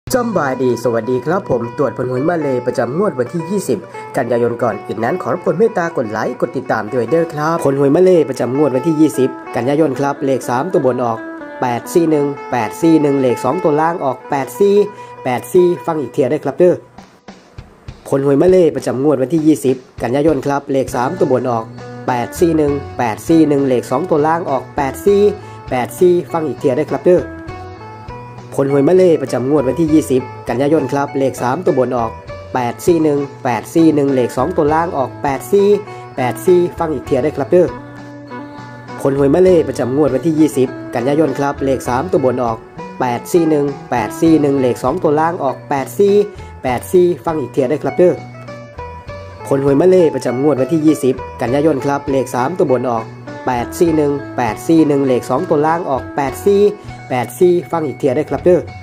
จำบายดีสวัสดีครับผมตรวจผลหวยมาเลยประจำงวดวันที่ 20 กันยายนก่อนอื่นนั้นขอรบกวนเมตตากดไลค์กดติดตามด้วยเด้อครับผลหวยมาเลยประจำงวดวันที่ 20 กันยายนครับเลข3ตัวบนออก841 841เลข2ตัวล่างออก84 84ฟังอีกเทียได้ครับเด้อผลหวยมาเลยประจำงวดวันที่ 20 กันยายนครับเลข3ตัวบนออก841 841เลข2ตัวล่างออก84 84ฟังอีกเทียได้ครับเด้อผลหวยมาเลยประจำงวดวันที่ 20 กันยายนครับเลข3ตัวบนออก841 841เลข2ตัวล่างออก84 84ฟังอีกเทียได้ครับเด้อผลหวยมาเลยประจำงวดวันที่ 20 กันยายนครับเลข3ตัวบนออก841 841เลข2ตัวล่างออก84 84ฟังอีกเทียได้ครับเด้อผลหวยมาเลยประจำงวดวันที่ 20 กันยายนครับเลข3ตัวบนออก841 841เลข2ตัวล่างออก84 84ฟังอีกเทียได้ครับเด้อ